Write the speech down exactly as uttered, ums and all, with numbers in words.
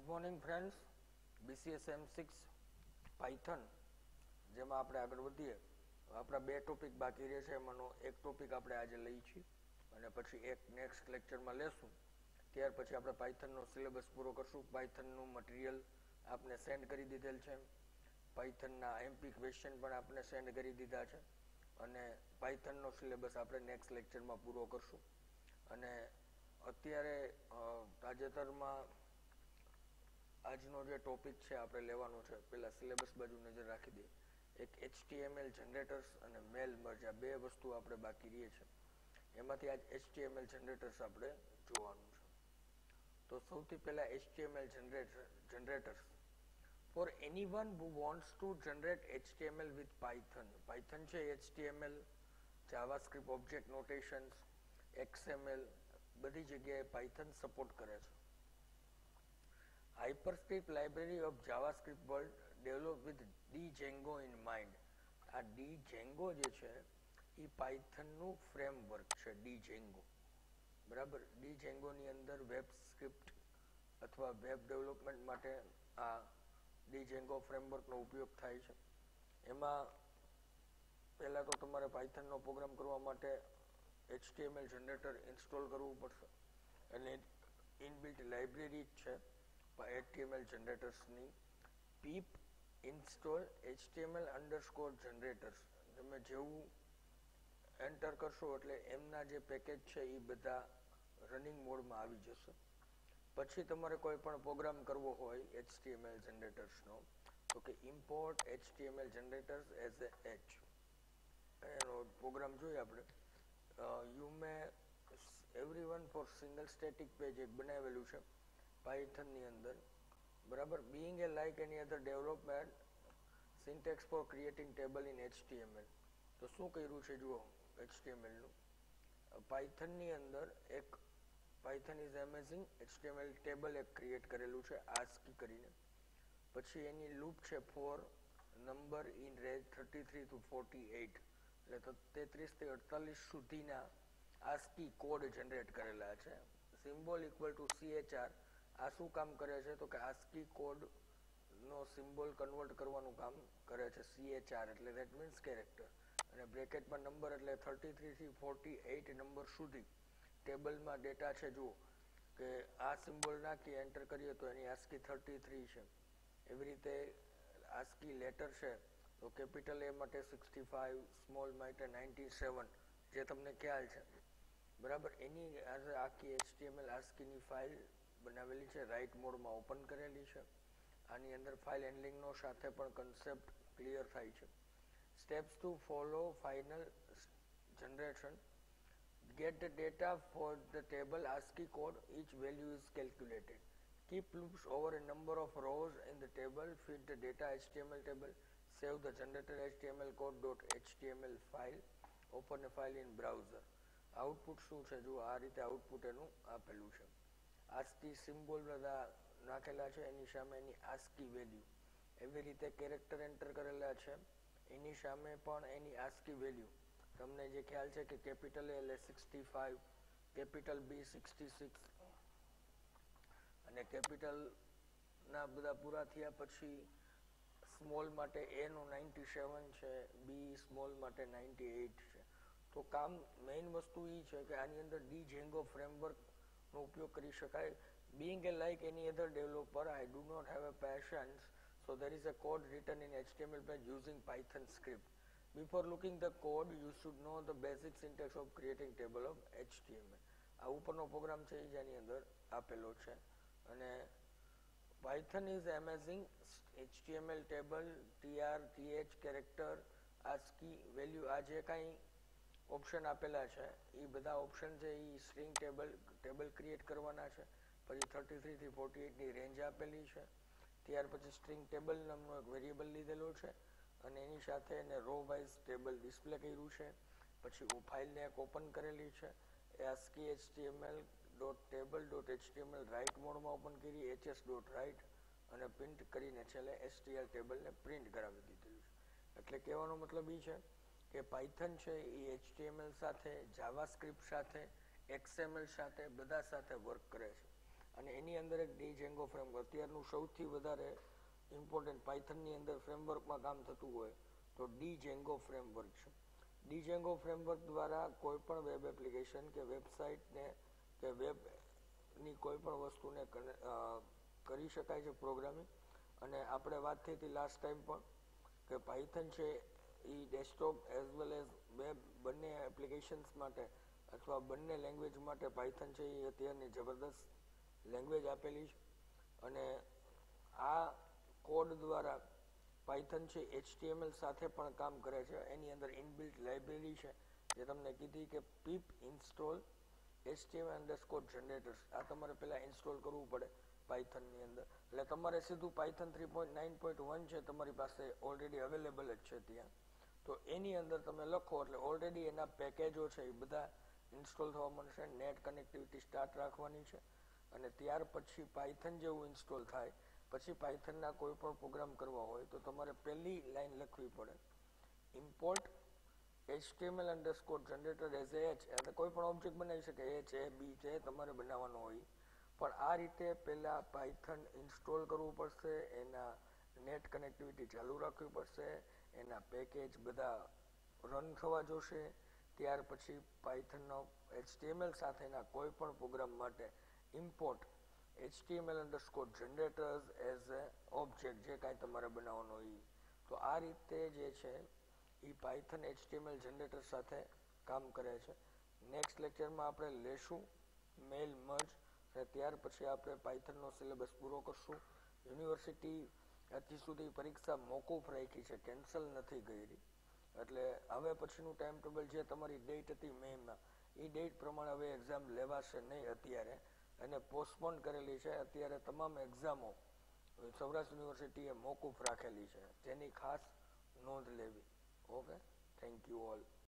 Good morning friends, BCS M six Python જેમાં આપણે આગળ વધીએ. આપણા બે ટોપિક બાકી રહે છે, એમાંનો એક ટોપિક આપણે આજે લઈ છીએ અને પછી એક નેક્સ્ટ લેક્ચરમાં લેશું. ત્યાર પછી આપણે પાયથનનો સિલેબસ પૂરો કરશું. પાયથનનું મટીરિયલ આપને સેન્ડ કરી દીધેલ છે. પાયથનના એમપી ક્વેશ્ચન પણ આપણે સેન્ડ કરી દીધા છે અને પાયથનનો સિલેબસ આપણે નેક્સ્ટ લેક્ચરમાં પૂરો કરશું. અને અત્યારે તાજેતરમાં આજનો જે ટોપિક છે આપણે લેવાનો છે, પેલા સિલેબસ બાજુ નજર રાખી દઈએ. એક એચટીએમએલ જનરેટર્સ અને મેલ મર્જ, આ બે વસ્તુ આપણે બાકી રહીએ છે. એમાંથી આજ એચટીએમએલ જનરેટર્સ આપણે જોવાનું છે. તો સૌથી પહેલા HTML generator generators for anyone who wants to generate HTML with Python. Python છે HTML, JavaScript, object notations, XML, બધી જગ્યાએ પાયથન સપોર્ટ કરે છે. Hyperscript library of JavaScript world develop with Django in mind. આ ડીજેંગો જે છે એ પાયથનનું framework છે. ડીજેંગો, બરાબર. ડીજેંગોની અંદર વેબ સ્ક્રિપ્ટ અથવા વેબ ડેવલપમેન્ટ માટે આ ડીજેંગો ફ્રેમવર્કનો ઉપયોગ થાય છે. એમાં પહેલાં તો તમારે પાયથનનો પ્રોગ્રામ કરવા માટે એચટીએમએલ જનરેટર ઇન્સ્ટોલ કરવું પડશે અને ઇનબિલ્ટ લાઇબ્રેરી જ છે એચટીએમએલ જનરેટર્સની. Pip install HTML underscore generators. તમે જેવું એન્ટર કરશો એટલે એમના જે પેકેજ છે એ બધા રનિંગ મોડમાં આવી જશે. પછી તમારે કોઈ પણ પ્રોગ્રામ કરવો હોય એચટીએમએલ જનરેટર્સનો, તો કે ઇમ્પોર્ટ એચટીએમએલ જનરેટર્સ એઝ એ એચ, એનો પ્રોગ્રામ જોઈએ આપણે. You may every one four single static page એક બનાવેલું છે પાયથનની અંદર, બરાબર. Being A like any other development syntax four creating table in HTML. તો શું કર્યું છે જુઓ એચટીએમએલનું. પાયથનની અંદર એક Python is amazing HTML table એક ક્રિએટ કરેલું છે આસ્કી કરીને. પછી એની લૂપ છે four number in range thirty three two forty eight, એટલે તેત્રીસથી અડતાલીસ સુધીના આસ્કી કોડ જનરેટ કરેલા છે. Symbol equal to CHR. આ શું કામ કરે છે તો કે આસ્કી કોડનો સિમ્બોલ કન્વર્ટ કરવાનું કામ કરે છે. સીએચઆર એટલે દેટ મીન્સ કેરેક્ટર, અને બ્રેકેટમાં નંબર એટલે થર્ટી થ્રીથી ફોર્ટી એઇટ નંબર સુધી ટેબલમાં ડેટા છે. જુઓ કે આ સિમ્બોલ નાખી એન્ટર કરીએ તો એની આસ્કી થર્ટી થ્રી છે. એવી રીતે આસ્કી લેટર છે તો કેપિટલ એ માટે સિક્સટી ફાઇવ, સ્મોલ માટે નાઇન્ટી સેવન, જે તમને ખ્યાલ છે, બરાબર. એની આખી એચટીએમએલ આસ્કીની ફાઇલ બનાવેલી છે, રાઇટ મોડમાં ઓપન કરેલી છે. આની અંદર ફાઇલ હેન્ડલિંગનો સાથે પણ કન્સેપ્ટ ક્લિયર થાય છે. Steps to follow final generation. Get the data for the table ASCII code, each value is calculated. Keep loops over a number of rows in the table, feed the data H T M L table, save the generated H T M L code.html file, open a file in browser. Output શું છે જો આ રીતે output એનું આપેલું છે. ASCII symbol બધા નાખેલા છે, એની સામે એની આસ્કી વેલ્યુ. એવી રીતે કેરેક્ટર એન્ટર કરેલા છે, એની સામે પણ એની આસ્કી વેલ્યુ. તમને જે ખ્યાલ છે કે કેપિટલ એ એટલે sixty five, capital B sixty six, અને કેપિટલના બધા પૂરા થયા પછી સ્મોલ માટે એનું નાઇન્ટી સેવન છે, બી સ્મોલ માટે નાઇન્ટી એઇટ છે. તો કામ મેઇન વસ્તુ એ છે કે આની અંદર ડીજેંગો ફ્રેમવર્કનો ઉપયોગ કરી શકાય. Being a like any other developer, I do not have a patience, so there is a code written in H T M L page using Python script. Before looking the code, you should know the basic syntax of creating table of H T M L. આ ઉપરનો programme છે એ જેની અંદર આપેલો છે. અને Python is amazing HTML table, TR, TH, character, ASCII value, આ જે કાંઈ ઓપ્શન આપેલા છે એ બધા ઓપ્શન છે એ સ્ટ્રિંગ ટેબલ ટેબલ ક્રિએટ કરવાના છે. પછી થર્ટી થ્રીથી ફોર્ટી એઇટની રેન્જ આપેલી છે. ત્યાર પછી સ્ટ્રિંગ ટેબલ નામનો એક વેરિયેબલ લીધેલો છે અને એની સાથે એને રો વાઇઝ ટેબલ ડિસ્પ્લે કર્યું છે. પછી ફાઇલને એક ઓપન કરેલી છે, ASCII HTML dot table dot HTML write મોડમાં ઓપન કરી, એચએસ ડોટ રાઇટ, અને પ્રિન્ટ કરીને છેલ્લે એચટીએલ ટેબલને પ્રિન્ટ કરાવી દીધેલું છે. એટલે કહેવાનો મતલબ એ છે કે પાયથન છે એ એચટીએમએલ સાથે, જાવાસ્ક્રિપ્ટ સાથે, એક્સએમએલ સાથે બધા સાથે વર્ક કરે છે. અને એની અંદર એક ડીજેંગો ફ્રેમવર્ક અત્યારનું સૌથી વધારે ઇમ્પોર્ટન્ટ પાયથનની અંદર ફ્રેમવર્કમાં કામ થતું હોય તો ડીજેંગો ફ્રેમવર્ક છે. ડીજેંગો ફ્રેમવર્ક દ્વારા કોઈ પણ વેબ એપ્લિકેશન કે વેબસાઇટને કે વેબની કોઈ પણ વસ્તુને કરી શકાય છે પ્રોગ્રામિંગ. અને આપણે વાત થઈ હતી લાસ્ટ ટાઈમ પણ કે પાયથન છે એ desktop as well as web બંને એપ્લિકેશન્સ માટે અથવા બંને લેંગ્વેજ માટે પાયથન છે એ અત્યારની જબરદસ્ત લેંગ્વેજ આપેલી છે. અને આ કોડ દ્વારા પાયથન છે એચટીએમએલ સાથે પણ કામ કરે છે. એની અંદર ઇનબિલ્ટ લાઇબ્રેરી છે જે તમને કીધી કે pip install HTML underscore generators. આ તમારે પહેલાં ઇન્સ્ટોલ કરવું પડે પાયથનની અંદર. એટલે તમારે સીધું Python three point nine point one છે તમારી પાસે ઓલરેડી અવેલેબલ જ છે ત્યાં. તો એની અંદર તમે લખો એટલે ઓલરેડી એના પેકેજો છે એ બધા ઇન્સ્ટોલ થવા મળશે. નેટ કનેક્ટિવિટી સ્ટાર્ટ રાખવાની છે અને ત્યાર પછી પાયથન જેવું ઇન્સ્ટોલ થાય પછી પાયથનના કોઈ પણ પ્રોગ્રામ કરવા હોય તો તમારે પહેલી લાઈન લખવી પડે import HTML underscore generator as H. એટલે કોઈ પણ ઓબ્જેક્ટ બનાવી શકે એચ એ બી છે તમારે બનાવવાનો હોય. પણ આ રીતે પહેલાં પાયથન ઇન્સ્ટોલ કરવું પડશે, એના નેટ કનેક્ટિવિટી ચાલુ રાખવી પડશે, એના પેકેજ બધા રન થવા જોશે. ત્યાર પછી પાયથનનો એચટીએમએલ સાથેના કોઈ પણ પ્રોગ્રામ માટે import HTML underscore generators as a object જે કાંઈ તમારે બનાવવાનો હોય. તો આ રીતે જે છે એ પાયથન એચટીએમએલ જનરેટર સાથે કામ કરે છે. નેક્સ્ટ લેક્ચરમાં આપણે લેશું મેલ મર્જ અને ત્યાર પછી આપણે પાયથનનો સિલેબસ પૂરો કરશું. યુનિવર્સિટી હજી સુધી પરીક્ષા મોકૂફ રાખી છે, કેન્સલ નથી કરી. એટલે હવે પછીનું ટાઈમ ટેબલ જે તમારી ડેટ હતી મેમાં એ ડેટ પ્રમાણે હવે એક્ઝામ લેવાશે નહીં અત્યારે, અને પોસ્ટપોન કરેલી છે. અત્યારે તમામ એક્ઝામો સૌરાષ્ટ્ર યુનિવર્સિટીએ મોકૂફ રાખેલી છે જેની ખાસ નોંધ લેવી. Okay, thank you all.